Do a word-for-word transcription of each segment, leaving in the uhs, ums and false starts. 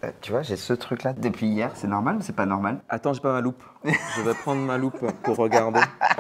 Euh, tu vois, j'ai ce truc-là depuis hier. C'est normal ou c'est pas normal? Attends, j'ai pas ma loupe. Je vais prendre ma loupe pour regarder.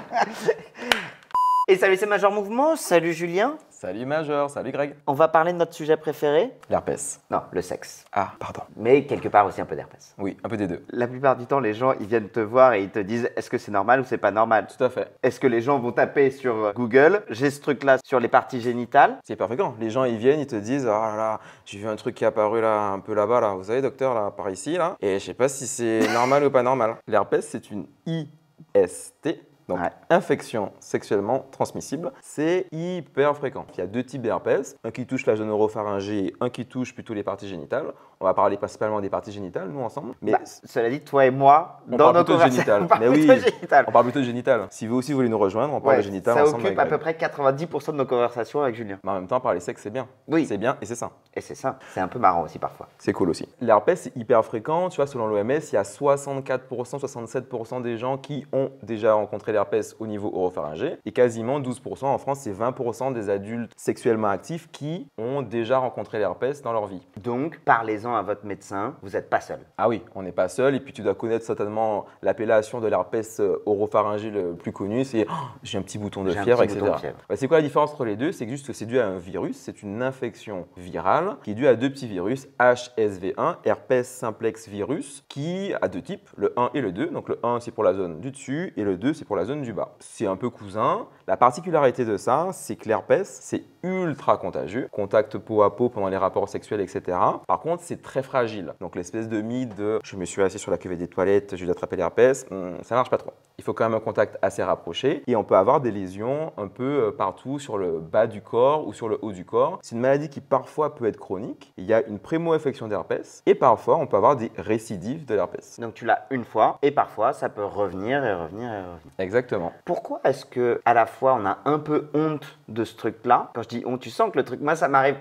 Et salut, c'est Major Mouvement. Salut Julien. Salut Major, salut Greg. On va parler de notre sujet préféré. L'herpès. Non, le sexe. Ah, pardon. Mais quelque part aussi un peu d'herpès. Oui, un peu des deux. La plupart du temps, les gens, ils viennent te voir et ils te disent est-ce que c'est normal ou c'est pas normal? Tout à fait. Est-ce que les gens vont taper sur Google j'ai ce truc-là sur les parties génitales? C'est hyper fréquent. Les gens, ils viennent, ils te disent « Oh là là, j'ai vu un truc qui est apparu là, un peu là-bas, là. Vous savez, docteur, là, par ici, là. Et je sais pas si c'est normal ou pas normal. » L'herpès, c'est une I S T. Donc, ouais. Infection sexuellement transmissible, c'est hyper fréquent. Il y a deux types d'herpès, un qui touche la zone oropharyngée et un qui touche plutôt les parties génitales. On va parler principalement des parties génitales, nous, ensemble. Mais bah, cela dit, toi et moi, on dans parle nos plutôt de génital. on parle Mais oui, plutôt génital. On parle plutôt de génital. Si vous aussi voulez nous rejoindre, on parle ouais, de génital ça ensemble. Ça occupe à peu près quatre-vingt-dix pour cent de nos conversations avec Julien. Mais en même temps, parler sexe, c'est bien. Oui. C'est bien et c'est ça. Et c'est ça. C'est un peu marrant aussi parfois. C'est cool aussi. L'herpès, c'est hyper fréquent. Tu vois, selon l'O M S, il y a soixante-quatre pour cent, soixante-sept pour cent des gens qui ont déjà rencontré l'herpès au niveau oropharyngé. Et quasiment douze pour cent en France, c'est vingt pour cent des adultes sexuellement actifs qui ont déjà rencontré l'herpès dans leur vie. Donc, parlez-en à votre médecin, vous n'êtes pas seul. Ah oui, on n'est pas seul. Et puis, tu dois connaître certainement l'appellation de l'herpès oropharyngé le plus connu, c'est oh, j'ai un petit bouton de fièvre, et cetera. Bah, c'est quoi la différence entre les deux? C'est juste que c'est dû à un virus, c'est une infection virale qui est due à deux petits virus, H S V un, herpès simplex virus, qui a deux types, le un et le deux. Donc, le un, c'est pour la zone du dessus et le deux, c'est pour la zone du bas. C'est un peu cousin. La particularité de ça, c'est que l'herpès, c'est ultra contagieux. Contact peau à peau pendant les rapports sexuels, et cetera. Par contre, c'est très fragile. Donc, l'espèce de mythe de « je me suis assis sur la cuvette des toilettes, je vais attraper l'herpès hum, », ça marche pas trop. Il faut quand même un contact assez rapproché et on peut avoir des lésions un peu partout sur le bas du corps ou sur le haut du corps. C'est une maladie qui parfois peut être chronique. Il y a une primo-infection d'herpès et parfois on peut avoir des récidives de l'herpès. Donc tu l'as une fois et parfois ça peut revenir et revenir et revenir. Exactement. Pourquoi est-ce que à la fois on a un peu honte de ce truc-là? Quand je dis honte, tu sens que le truc, moi ça m'arrive.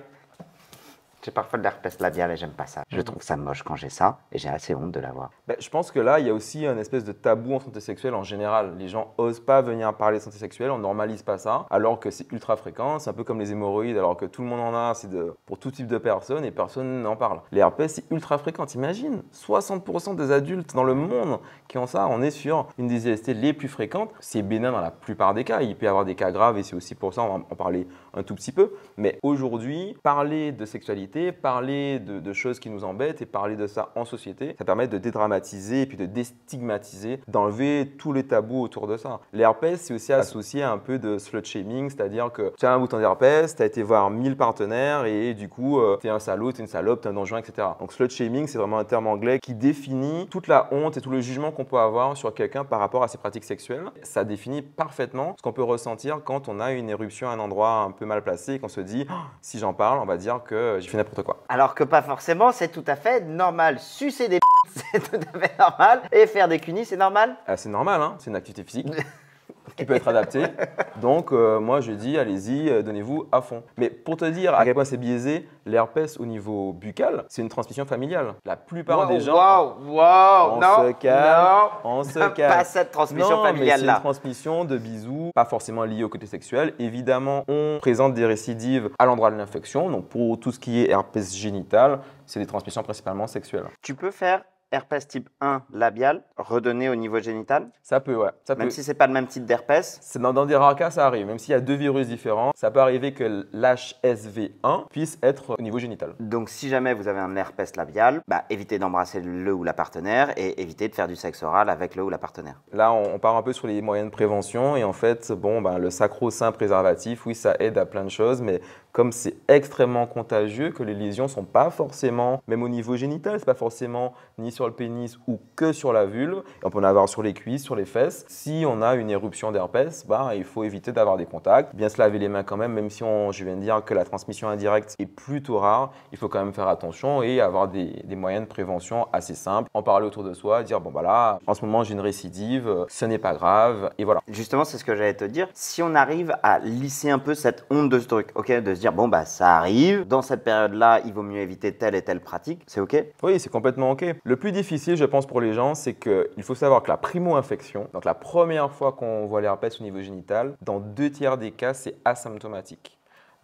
J'ai parfois de l'herpès labial et j'aime pas ça. Je trouve ça moche quand j'ai ça et j'ai assez honte de l'avoir. Ben, je pense que là, il y a aussi un espèce de tabou en santé sexuelle en général. Les gens osent pas venir parler de santé sexuelle, on normalise pas ça, alors que c'est ultra fréquent. C'est un peu comme les hémorroïdes, alors que tout le monde en a, c'est de, pour tout type de personnes et personne n'en parle. L'herpès, c'est ultra fréquent. T'imagines, soixante pour cent des adultes dans le monde qui ont ça, on est sur une des I S T les plus fréquentes. C'est bénin dans la plupart des cas. Il peut y avoir des cas graves et c'est aussi pour ça, on va en parler un tout petit peu. Mais aujourd'hui, parler de sexualité, parler de, de choses qui nous embêtent et parler de ça en société, ça permet de dédramatiser et puis de déstigmatiser, d'enlever tous les tabous autour de ça. L'herpès, c'est aussi associé à un peu de slut shaming, c'est-à-dire que tu as un bouton d'herpès, tu as été voir mille partenaires et du coup, euh, tu es un salaud, tu es une salope, tu es un donjon, et cetera. Donc slut shaming, c'est vraiment un terme anglais qui définit toute la honte et tout le jugement qu'on peut avoir sur quelqu'un par rapport à ses pratiques sexuelles. Ça définit parfaitement ce qu'on peut ressentir quand on a une éruption à un endroit un peu mal placé et qu'on se dit oh, si j'en parle, on va dire que j'ai fait n'importe quoi. Alors que pas forcément, c'est tout à fait normal. Sucer des p***, c'est tout à fait normal. Et faire des cunis, c'est normal. Ah, c'est normal, hein, c'est une activité physique qui peut être adaptée. Donc, euh, moi, je dis, allez-y, euh, donnez-vous à fond. Mais pour te dire à quel point c'est biaisé, l'herpès au niveau buccal, c'est une transmission familiale. La plupart wow, des gens… Wow, wow, on non, se calme, non, on se pas calme. Pas cette transmission non, familiale-là. C'est une transmission de bisous, pas forcément liée au côté sexuel. Évidemment, on présente des récidives à l'endroit de l'infection. Donc, pour tout ce qui est herpès génital, c'est des transmissions principalement sexuelles. Tu peux faire herpès type un labial, redonné au niveau génital? Ça peut, ouais. Ça même peut. si ce n'est pas le même type d'herpès? Dans, dans des rares cas, ça arrive. Même s'il y a deux virus différents, ça peut arriver que l'H S V un puisse être au niveau génital. Donc, si jamais vous avez un herpès labial, bah, évitez d'embrasser le ou la partenaire et évitez de faire du sexe oral avec le ou la partenaire. Là, on, on part un peu sur les moyens de prévention et en fait, bon, ben, le sacro-saint préservatif, oui, ça aide à plein de choses, mais comme c'est extrêmement contagieux, que les lésions ne sont pas forcément, même au niveau génital, c'est pas forcément ni sur le pénis ou que sur la vulve. Et on peut en avoir sur les cuisses, sur les fesses. Si on a une éruption d'herpès, bah, il faut éviter d'avoir des contacts. Bien se laver les mains quand même, même si on, je viens de dire que la transmission indirecte est plutôt rare. Il faut quand même faire attention et avoir des, des moyens de prévention assez simples. En parler autour de soi, dire bon bah là, en ce moment j'ai une récidive, ce n'est pas grave et voilà. Justement, c'est ce que j'allais te dire. Si on arrive à lisser un peu cette honte de ce truc, ok, de se dire bon bah ça arrive, dans cette période-là, il vaut mieux éviter telle et telle pratique, c'est ok? Oui, c'est complètement ok. Le plus difficile, je pense, pour les gens, c'est qu'il faut savoir que la primo-infection, donc la première fois qu'on voit l'herpès au niveau génital, dans deux tiers des cas, c'est asymptomatique.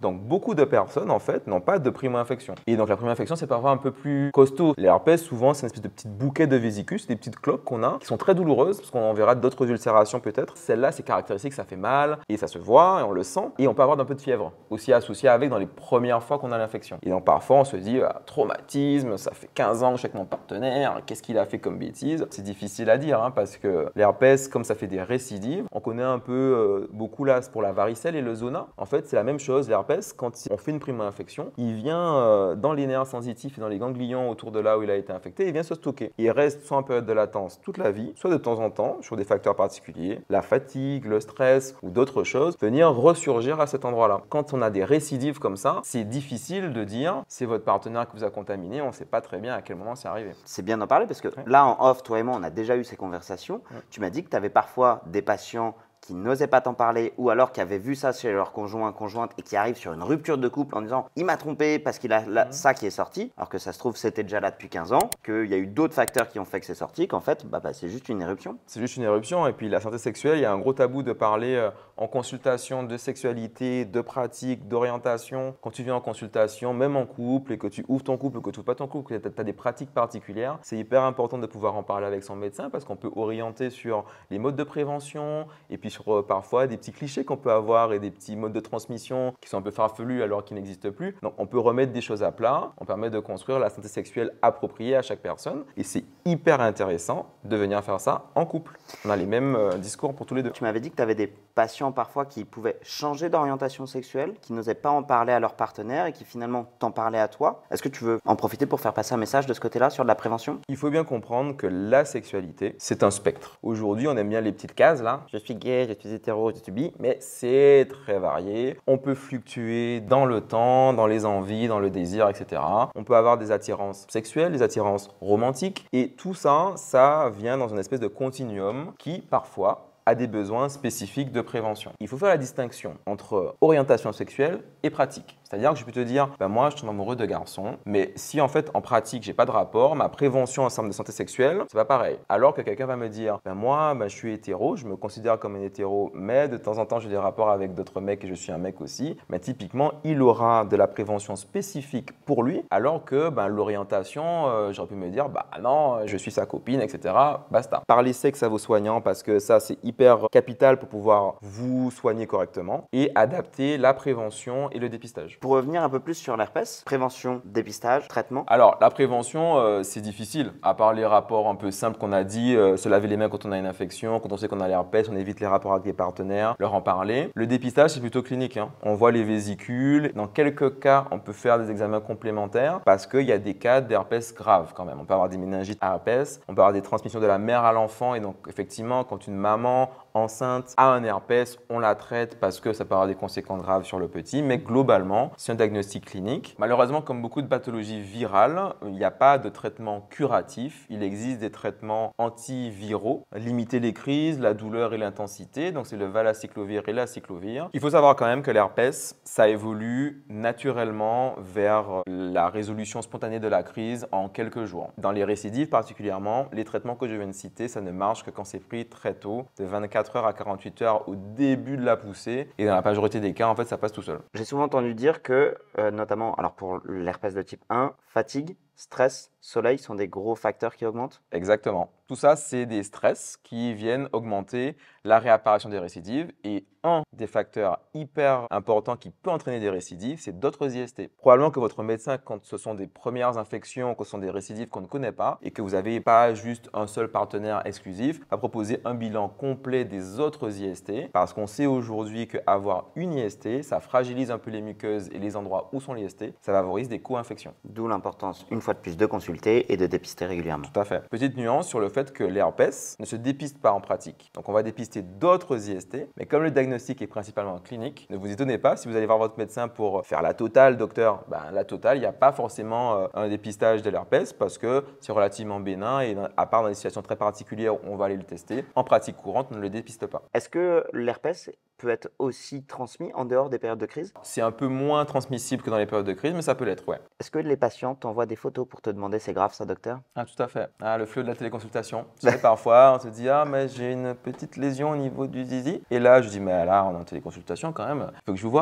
Donc beaucoup de personnes en fait n'ont pas de primo-infection. Et donc la primo-infection c'est parfois un peu plus costaud. Les herpès souvent c'est une espèce de petite bouquet de vésicules, c'est des petites cloques qu'on a qui sont très douloureuses parce qu'on verra d'autres ulcérations peut-être. Celle-là c'est caractéristique, ça fait mal et ça se voit et on le sent et on peut avoir un peu de fièvre aussi associée avec dans les premières fois qu'on a l'infection. Et donc parfois on se dit ah, traumatisme, ça fait quinze ans que je suis avec mon partenaire, qu'est-ce qu'il a fait comme bêtise? C'est difficile à dire hein, parce que l'herpès comme ça fait des récidives, on connaît un peu euh, beaucoup là pour la varicelle et le zona. En fait c'est la même chose, l'herpès quand on fait une primo-infection, il vient euh, dans les nerfs sensitifs et dans les ganglions autour de là où il a été infecté, il vient se stocker. Il reste soit en période de latence toute la vie, soit de temps en temps sur des facteurs particuliers, la fatigue, le stress ou d'autres choses, venir ressurgir à cet endroit-là. Quand on a des récidives comme ça, c'est difficile de dire c'est votre partenaire qui vous a contaminé, on ne sait pas très bien à quel moment c'est arrivé. C'est bien d'en parler parce que Ouais. là, en off, toi et moi, on a déjà eu ces conversations. Ouais. Tu m'as dit que tu avais parfois des patients qui n'osaient pas t'en parler ou alors qui avaient vu ça chez leur conjoint, conjointe et qui arrivent sur une rupture de couple en disant « il m'a trompé parce qu'il a là, Mhm. ça qui est sorti », alors que ça se trouve c'était déjà là depuis quinze ans, qu'il y a eu d'autres facteurs qui ont fait que c'est sorti, qu'en fait bah, bah, c'est juste une éruption. C'est juste une éruption et puis la santé sexuelle, il y a un gros tabou de parler euh, en consultation de sexualité, de pratique, d'orientation. Quand tu viens en consultation, même en couple et que tu ouvres ton couple ou que tu ouvres pas ton couple, que tu as des pratiques particulières, c'est hyper important de pouvoir en parler avec son médecin parce qu'on peut orienter sur les modes de prévention et puis sur euh, parfois des petits clichés qu'on peut avoir et des petits modes de transmission qui sont un peu farfelus alors qu'ils n'existent plus. Donc on peut remettre des choses à plat, on permet de construire la santé sexuelle appropriée à chaque personne et c'est hyper intéressant de venir faire ça en couple. On a les mêmes euh, discours pour tous les deux. Tu m'avais dit que tu avais des patients parfois qui pouvaient changer d'orientation sexuelle, qui n'osaient pas en parler à leur partenaire et qui finalement t'en parlaient à toi. Est-ce que tu veux en profiter pour faire passer un message de ce côté-là sur de la prévention? Il faut bien comprendre que la sexualité, c'est un spectre. Aujourd'hui, on aime bien les petites cases là. Je suis gay, je suis hétéro, je suis bi, mais c'est très varié. On peut fluctuer dans le temps, dans les envies, dans le désir, et cetera. On peut avoir des attirances sexuelles, des attirances romantiques et tout ça, ça vient dans une espèce de continuum qui parfois a des besoins spécifiques de prévention. Il faut faire la distinction entre orientation sexuelle et pratique. C'est-à-dire que je peux te dire, ben moi je tombe amoureux de garçons, mais si en fait en pratique j'ai pas de rapport, ma prévention en termes de santé sexuelle, c'est pas pareil. Alors que quelqu'un va me dire, ben moi ben, je suis hétéro, je me considère comme un hétéro, mais de temps en temps j'ai des rapports avec d'autres mecs et je suis un mec aussi, mais typiquement il aura de la prévention spécifique pour lui, alors que ben, l'orientation, euh, j'aurais pu me dire, bah non, je suis sa copine, et cetera. Basta. Parlez sexe à vos soignants parce que ça c'est hyper capital pour pouvoir vous soigner correctement et adapter la prévention et le dépistage. Pour revenir un peu plus sur l'herpès, prévention, dépistage, traitement. Alors, la prévention, euh, c'est difficile. À part les rapports un peu simples qu'on a dit, euh, se laver les mains quand on a une infection, quand on sait qu'on a l'herpès, on évite les rapports avec les partenaires, leur en parler. Le dépistage, c'est plutôt clinique, hein. On voit les vésicules. Dans quelques cas, on peut faire des examens complémentaires parce qu'il y a des cas d'herpès graves quand même. On peut avoir des méningites à herpès, on peut avoir des transmissions de la mère à l'enfant. Et donc, effectivement, quand une maman enceinte a un herpès, on la traite parce que ça peut avoir des conséquences graves sur le petit. Mais globalement, c'est un diagnostic clinique. Malheureusement, comme beaucoup de pathologies virales, il n'y a pas de traitement curatif. Il existe des traitements antiviraux, limiter les crises, la douleur et l'intensité. Donc, c'est le valacyclovir et l'aciclovir. Il faut savoir quand même que l'herpès, ça évolue naturellement vers la résolution spontanée de la crise en quelques jours. Dans les récidives particulièrement, les traitements que je viens de citer, ça ne marche que quand c'est pris très tôt, de vingt-quatre heures à quarante-huit heures au début de la poussée. Et dans la majorité des cas, en fait, ça passe tout seul. J'ai souvent entendu dire que, euh, notamment alors pour l'herpès de type un, fatigue, stress, soleil sont des gros facteurs qui augmentent. Exactement. Tout ça, c'est des stress qui viennent augmenter la réapparition des récidives. Et un des facteurs hyper importants qui peut entraîner des récidives, c'est d'autres I S T. Probablement que votre médecin, quand ce sont des premières infections, que ce sont des récidives qu'on ne connaît pas et que vous n'avez pas juste un seul partenaire exclusif, va proposer un bilan complet des autres I S T parce qu'on sait aujourd'hui qu'avoir une I S T, ça fragilise un peu les muqueuses et les endroits où sont les I S T, ça favorise des co-infections. D'où l'importance, une fois de plus, de consulter et de dépister régulièrement. Tout à fait. Petite nuance sur le fait que l'herpès ne se dépiste pas en pratique. Donc on va dépister d'autres I S T, mais comme le diagnostic est principalement clinique, ne vous étonnez pas si vous allez voir votre médecin pour faire la totale, docteur. Ben, la totale, il n'y a pas forcément euh, un dépistage de l'herpès parce que c'est relativement bénin et à part dans des situations très particulières, on va aller le tester. En pratique courante, on ne le dépiste pas. Est-ce que l'herpès peut être aussi transmis en dehors des périodes de crise? C'est un peu moins transmissible que dans les périodes de crise, mais ça peut l'être, ouais. Est-ce que les patients t'envoient des photos pour te demander c'est grave ça, docteur? Ah, tout à fait. Ah, le fleu de la téléconsultation. Tu sais, parfois, on te dit « Ah, mais j'ai une petite lésion au niveau du zizi. » Et là, je dis « Mais là, on est en téléconsultation quand même. Il faut que je vous voie. »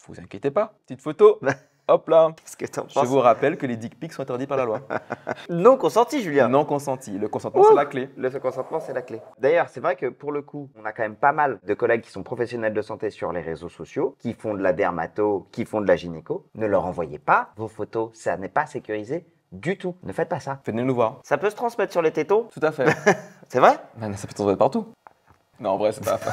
Vous inquiétez pas, petite photo. Hop là. Qu'est-ce que t'en Je penses? vous rappelle que les dick pics sont interdits par la loi. Non consenti, Julien. Non consenti. Le consentement, Ouh. c'est la clé. Le consentement, c'est la clé. D'ailleurs, c'est vrai que pour le coup, on a quand même pas mal de collègues qui sont professionnels de santé sur les réseaux sociaux, qui font de la dermato, qui font de la gynéco. Ne leur envoyez pas vos photos, ça n'est pas sécurisé du tout. Ne faites pas ça. Venez nous voir. Ça peut se transmettre sur les tétons? Tout à fait. C'est vrai? Mais ça peut tomber partout. Non, en vrai, c'est pas.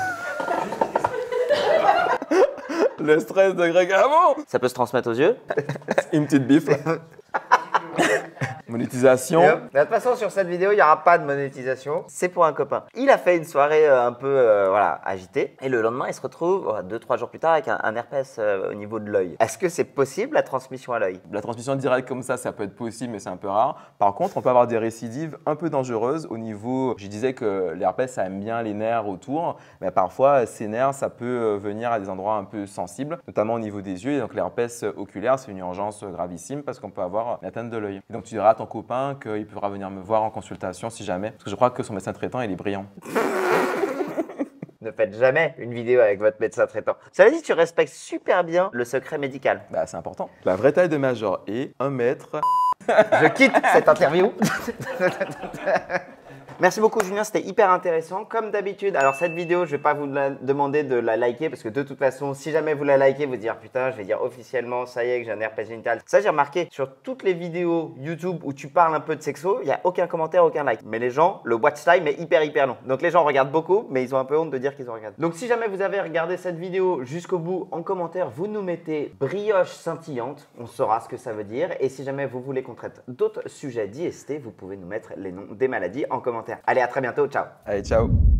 Le stress de Greg avant. Ça peut se transmettre aux yeux? Une petite bif. là. Monétisation. De toute façon, sur cette vidéo, il n'y aura pas de monétisation. C'est pour un copain. Il a fait une soirée euh, un peu euh, voilà, agitée. Et le lendemain, il se retrouve euh, deux, trois jours plus tard avec un, un herpès euh, au niveau de l'œil. Est-ce que c'est possible la transmission à l'œil? La transmission directe comme ça, ça peut être possible, mais c'est un peu rare. Par contre, on peut avoir des récidives un peu dangereuses au niveau. Je disais que l'herpès, ça aime bien les nerfs autour, mais parfois, ces nerfs, ça peut venir à des endroits un peu sensibles, notamment au niveau des yeux. Et donc, l'herpès oculaire, c'est une urgence gravissime parce qu'on peut avoir une atteinte de l'œil. Et donc, tu diras à ton copain qu'il pourra venir me voir en consultation si jamais, parce que je crois que son médecin traitant, il est brillant. Ne faites jamais une vidéo avec votre médecin traitant. Cela dit, tu respectes super bien le secret médical. Bah, c'est important. La vraie taille de Major est un mètre. Je quitte cette interview. Merci beaucoup Julien, c'était hyper intéressant. Comme d'habitude, alors cette vidéo, je ne vais pas vous la demander de la liker parce que de toute façon, si jamais vous la likez, vous dire putain, je vais dire officiellement, ça y est, que j'ai un herpès génital. Ça, j'ai remarqué sur toutes les vidéos YouTube où tu parles un peu de sexo, il n'y a aucun commentaire, aucun like. Mais les gens, le watch time est hyper hyper long. Donc les gens regardent beaucoup, mais ils ont un peu honte de dire qu'ils ont regardé. Donc si jamais vous avez regardé cette vidéo jusqu'au bout, en commentaire, vous nous mettez brioche scintillante, on saura ce que ça veut dire. Et si jamais vous voulez qu'on traite d'autres sujets d'I S T, vous pouvez nous mettre les noms des maladies en commentaire. Allez, à très bientôt, ciao. Allez, ciao.